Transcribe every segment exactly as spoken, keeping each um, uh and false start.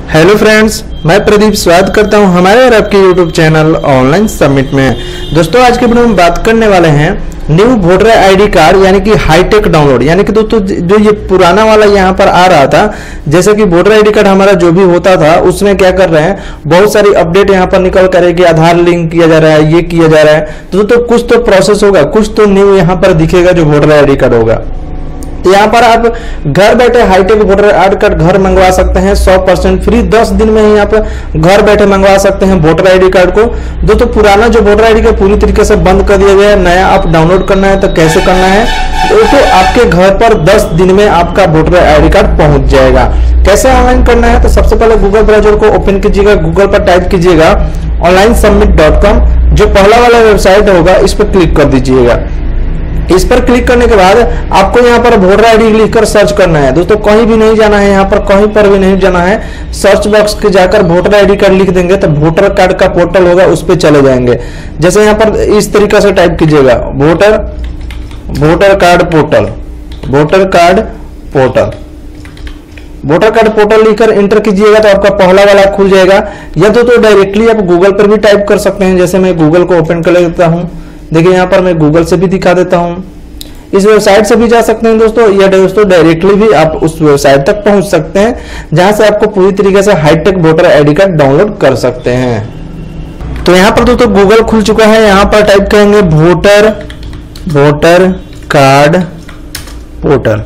Hello friends, मैं प्रदीप स्वागत करता हूं हमारे और आपके यूट्यूब चैनल ऑनलाइन समिट में। दोस्तों आज के वीडियो में बात करने वाले हैं न्यू वोटर आईडी कार्ड यानी कि हाईटेक डाउनलोड। यानी कि दोस्तों जो ये पुराना वाला यहाँ पर आ रहा था, जैसे कि वोटर आईडी कार्ड हमारा जो भी होता था उसमें क्या कर रहे हैं, बहुत सारी अपडेट यहाँ पर निकल कर कि आधार लिंक किया जा रहा है, ये किया जा रहा है। तो दोस्तों कुछ तो प्रोसेस होगा, कुछ तो न्यू यहाँ पर दिखेगा जो वोटर आईडी कार्ड होगा। तो यहाँ पर आप घर बैठे हाईटेक वोटर आईडी कार्ड घर मंगवा सकते हैं सौ परसेंट फ्री। दस दिन में ही आप घर बैठे मंगवा सकते हैं वोटर आईडी कार्ड को। दोस्तों पुराना जो वोटर आईडी कार्ड पूरी तरीके से बंद कर दिया गया है, नया आप डाउनलोड करना है तो कैसे करना है, दोस्तों आपके घर पर दस दिन में आपका वोटर आईडी कार्ड पहुंच जाएगा। कैसे ऑनलाइन करना है, तो सबसे पहले गूगल ब्राउजर को ओपन कीजिएगा, गूगल पर टाइप कीजिएगा ऑनलाइन सबमिट डॉट कॉम। जो पहला वाला वेबसाइट होगा इस पर क्लिक कर दीजिएगा। इस पर क्लिक करने के बाद आपको यहाँ पर वोटर आईडी लिखकर सर्च करना है। दोस्तों कहीं भी नहीं जाना है, यहाँ पर कहीं पर भी नहीं जाना है। सर्च बॉक्स के जाकर वोटर आईडी कार्ड लिख देंगे तो वोटर कार्ड का पोर्टल होगा, उस पर चले जाएंगे। जैसे यहाँ पर इस तरीके से टाइप कीजिएगा voter voter card portal voter card portal voter card portal लिखकर इंटर कीजिएगा तो आपका पहला वाला खुल जाएगा। या तो, तो डायरेक्टली आप गूगल पर भी टाइप कर सकते हैं। जैसे मैं गूगल को ओपन कर लेता हूँ, देखिए यहाँ पर मैं गूगल से भी दिखा देता हूँ। इस वेबसाइट से भी जा सकते हैं दोस्तों, या दोस्तों डायरेक्टली भी आप उस वेबसाइट तक पहुंच सकते हैं जहां से आपको पूरी तरीके से hitech voter ID card download कर सकते हैं। तो यहाँ पर दोस्तों गूगल खुल चुका है। यहाँ पर टाइप करेंगे वोटर वोटर कार्ड पोर्टल।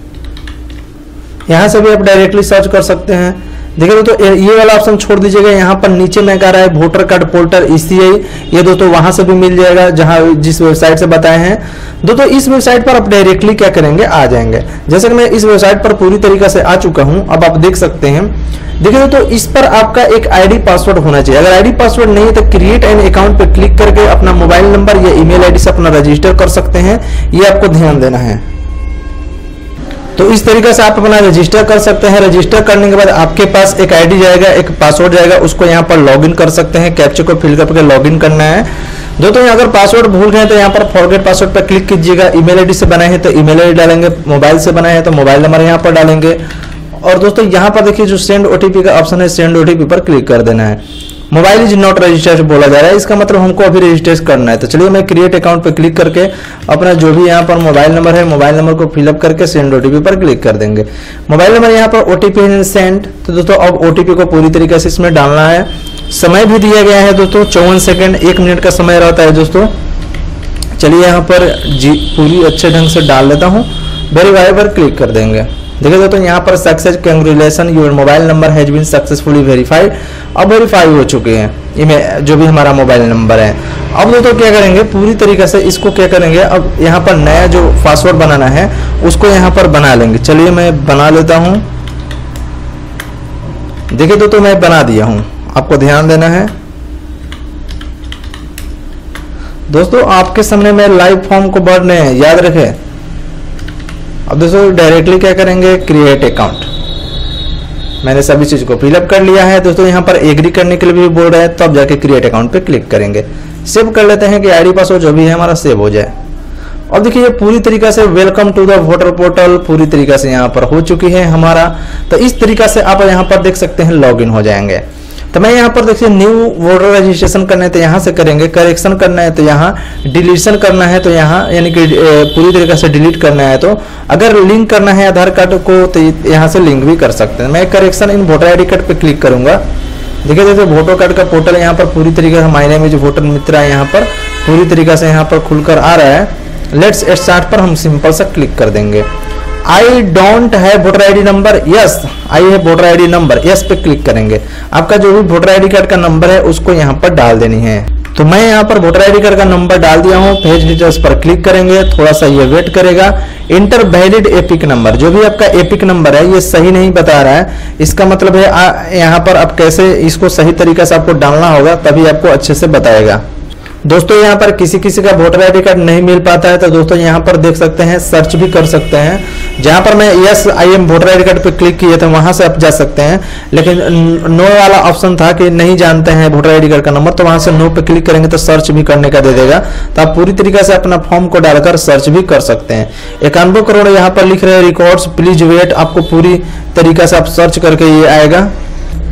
यहाँ से भी आप डायरेक्टली सर्च कर सकते हैं। देखिए दोस्तों ये वाला ऑप्शन छोड़ दीजिएगा। यहाँ पर नीचे में कह रहा है वोटर कार्ड पोर्टल ईसीआई, ये दोस्तों वहां से भी मिल जाएगा जहां जिस वेबसाइट से बताए हैं। दोस्तों इस वेबसाइट पर आप डायरेक्टली क्या करेंगे, आ जाएंगे। जैसे कि मैं इस वेबसाइट पर पूरी तरीके से आ चुका हूं, अब आप देख सकते हैं। देखिए दोस्तों इस पर आपका एक आईडी पासवर्ड होना चाहिए। अगर आईडी पासवर्ड नहीं है तो क्रिएट एन अकाउंट पर क्लिक करके अपना मोबाइल नंबर या ईमेल आईडी से अपना रजिस्टर कर सकते हैं। ये आपको ध्यान देना है। तो इस तरीके से आप अपना रजिस्टर कर सकते हैं। रजिस्टर करने के बाद आपके पास एक आईडी जाएगा, एक पासवर्ड जाएगा, उसको यहाँ पर लॉगिन कर सकते हैं। कैप्चा को फिल करके लॉगिन करना है। दोस्तों अगर पासवर्ड भूल गए तो यहाँ पर फॉरगेट पासवर्ड पर क्लिक कीजिएगा। ईमेल आईडी से बनाए हैं तो ईमेल आईडी डालेंगे, मोबाइल से बनाए हैं तो मोबाइल नंबर यहाँ पर डालेंगे। और दोस्तों यहाँ पर देखिए जो सेंड ओटीपी का ऑप्शन है, सेंड ओटीपी पर क्लिक कर देना है। मोबाइल इज नॉट रजिस्टर्ड बोला जा रहा है, इसका मतलब हमको अभी रजिस्टर करना है। तो चलिए मैं क्रिएट अकाउंट पे क्लिक करके अपना जो भी यहाँ पर मोबाइल नंबर है, मोबाइल नंबर को फिलअप करके सेंड ओटीपी पर क्लिक कर देंगे। मोबाइल नंबर यहाँ पर ओटीपी है सेंड। तो दोस्तों अब ओटीपी को पूरी तरीके से इसमें डालना है। समय भी दिया गया है दोस्तों चौवन सेकेंड, एक मिनट का समय रहता है दोस्तों। चलिए यहाँ पर जी पूरी अच्छे ढंग से डाल लेता हूँ। वेरीफाई पर क्लिक कर देंगे। देखिए दोस्तों यहाँ पर success congratulation your mobile number has been successfully verified. अब वेरीफाई हो चुके हैं इमें जो भी हमारा मोबाइल नंबर है। अब दोस्तों क्या करेंगे, पूरी तरीके से इसको क्या करेंगे, अब यहाँ पर नया जो पासवर्ड बनाना है उसको यहाँ पर बना लेंगे। चलिए मैं बना लेता हूँ। देखिए दोस्तों मैं बना दिया हूँ, आपको ध्यान देना है। दोस्तों आपके सामने मैं लाइव फॉर्म को भर रहे हैं, याद रखें। अब दोस्तों डायरेक्टली क्या करेंगे, क्रिएट अकाउंट। मैंने सभी चीज को फिलअप कर लिया है। दोस्तों यहाँ पर एग्री करने के लिए भी बोल रहा है, तो अब जाके क्रिएट अकाउंट पे क्लिक करेंगे। सेव कर लेते हैं कि आईडी पासवर्ड जो भी है हमारा सेव हो जाए। और देखिए ये पूरी तरीके से welcome to the voter portal पूरी तरीके से यहाँ पर हो चुकी है हमारा। तो इस तरीके से आप यहाँ पर देख सकते हैं लॉग इन हो जाएंगे। तो मैं यहाँ पर देखिए न्यू वोटर रजिस्ट्रेशन करना है तो यहाँ से करेंगे, करेक्शन करना है तो यहाँ, डिलीशन करना है तो यहाँ, यानी कि पूरी तरीके से डिलीट करना है। तो अगर लिंक करना है आधार कार्ड को तो यहाँ से लिंक भी कर सकते हैं। मैं correction in voter ID card पे क्लिक करूंगा। देखिए देखिए वोटर कार्ड का पोर्टल यहाँ पर पूरी तरीके से मायने में जो वोटर मित्र है यहाँ पर पूरी तरीके से यहाँ पर खुलकर आ रहा है। लेट्स स्टार्ट पर हम सिंपल सा क्लिक कर देंगे। I don't have voter ID number, yes I have voter ID number, yes पे क्लिक करेंगे। आपका जो भी वोटर आईडी कार्ड का नंबर है उसको यहाँ पर डाल देनी है। तो मैं यहाँ पर वोटर आईडी कार्ड का नंबर डाल दिया हूँ। पेज डिटेल्स पर क्लिक करेंगे, थोड़ा सा ये वेट करेगा। इंटर वैलिड एपिक नंबर, जो भी आपका एपिक नंबर है ये सही नहीं बता रहा है, इसका मतलब है यहाँ पर आप कैसे इसको सही तरीके से आपको डालना होगा, तभी आपको अच्छे से बताएगा। दोस्तों यहाँ पर किसी किसी का वोटर आईडी कार्ड नहीं मिल पाता है तो दोस्तों यहाँ पर देख सकते हैं, सर्च भी कर सकते हैं। जहां पर मैं yes I am voter ID card पे क्लिक किए थे वहां से आप जा सकते हैं, लेकिन नो वाला ऑप्शन था कि नहीं जानते हैं वोटर आईडी कार्ड का नंबर, तो वहां से नो पे क्लिक करेंगे तो सर्च भी करने का दे देगा। तो आप पूरी तरीके से अपना फॉर्म को डालकर सर्च भी कर सकते हैं। इक्यानवे करोड़ यहाँ पर लिख रहे हैं रिकॉर्ड्स, प्लीज वेट, आपको पूरी तरीके से आप सर्च करके ये आएगा।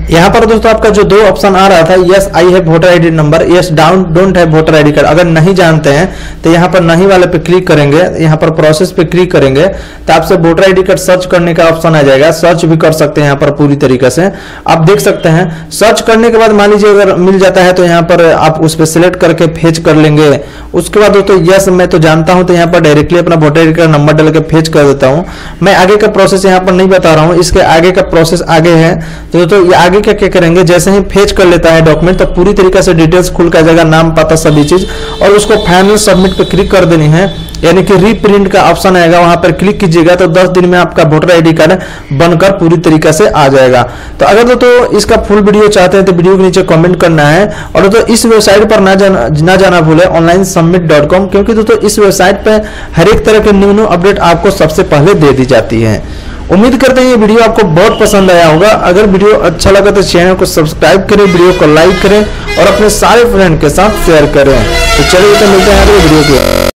यहाँ पर दोस्तों आपका जो दो ऑप्शन आ रहा था, yes I have voter ID number, yes down don't have voter ID card, अगर नहीं जानते हैं तो यहाँ पर नहीं वाले पे क्लिक करेंगे, यहाँ पर प्रोसेस पे क्लिक करेंगे तो आपसे वोटर आईडी कार्ड सर्च करने का ऑप्शन आ जाएगा। सर्च भी कर सकते हैं यहाँ पर पूरी तरीके से, आप देख सकते हैं। सर्च करने के बाद मान लीजिए अगर मिल जाता है तो यहाँ पर आप उस पर सिलेक्ट करके फेच कर लेंगे। उसके बाद दोस्तों यस मैं तो जानता हूं तो यहाँ पर डायरेक्टली अपना वोटर आईडी कार्ड नंबर डाल के फेच कर देता हूं। मैं आगे का प्रोसेस यहाँ पर नहीं बता रहा हूं, इसके आगे का प्रोसेस आगे है। तो दोस्तों ये आगे क्या क्या करेंगे, जैसे ही फेच कर लेता है डॉक्यूमेंट तो पूरी तरीके से डिटेल्स खुल कर जाएगा, नाम पता सभी चीज, और उसको फाइनल सबमिट पे क्लिक कर देनी है, यानी कि रीप्रिंट का ऑप्शन आएगा, वहां पर क्लिक कीजिएगा तो दस दिन में आपका वोटर आईडी कार्ड बनकर पूरी तरीके से आ जाएगा। तो अगर दोस्तों इसका फुल वीडियो चाहते हैं तो वीडियो के नीचे कमेंट करना है, और दोस्तों इस वेबसाइट पर ना जाना ना जाना भूले ऑनलाइन सबमिट डॉट कॉम, क्योंकि दोस्तों इस वेबसाइट पर हर एक तरह के न्यू न्यू अपडेट आपको सबसे पहले दे दी जाती है। उम्मीद करते हैं ये वीडियो आपको बहुत पसंद आया होगा। अगर वीडियो अच्छा लगा तो चैनल को सब्सक्राइब करें, वीडियो को लाइक करें और अपने सारे फ्रेंड के साथ शेयर करें। तो चलिए तो मिलते हैं अगले वीडियो के।